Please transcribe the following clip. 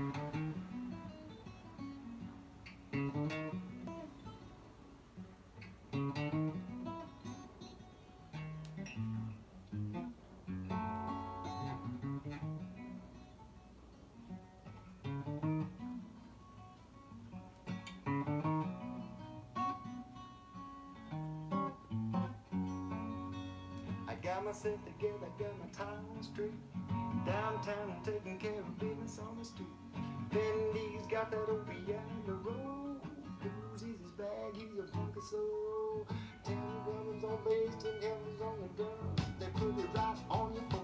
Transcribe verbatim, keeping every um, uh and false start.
Got myself together, got my tie on straight. Downtown and taking care of business on the street. Bendy's got that O P I in the road. Uzi's his bag, he's a funky soul. Ten drummers on bass, ten hammers on the drum. They put it right on your phone.